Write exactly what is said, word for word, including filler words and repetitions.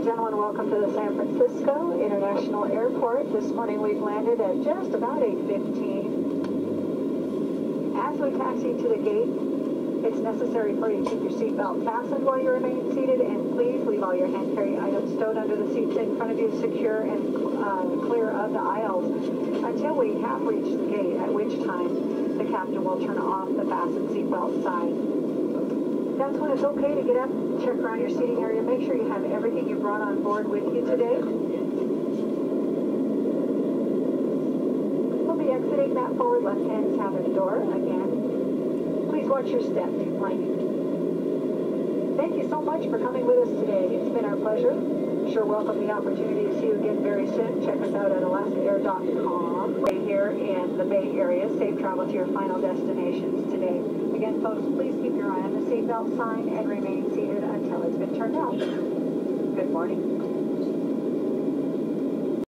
and gentlemen, welcome to the San Francisco International Airport. This morning we've landed at just about eight fifteen. As we taxi to the gate, it's necessary for you to keep your seatbelt fastened while you remain seated, and please leave all your hand carry items stowed under the seats in front of you, secure and uh, clear of the aisles until we have reached the gate, at which time the captain will turn off the fasten seatbelt sign. That's when it's okay to get up, check around your seating area, make sure you have everything you brought on board with you today. We'll be exiting that forward left-hand cabin door again. Please watch your step, flight. Thank you so much for coming with us today. It's been our pleasure. Sure welcome the opportunity to see you again very soon. Check us out at alaska air dot com. Right here in the Bay Area. Safe travel to your final destinations today. Again, folks, please keep your eye on the seatbelt sign and remain seated until it's been turned out. Good morning.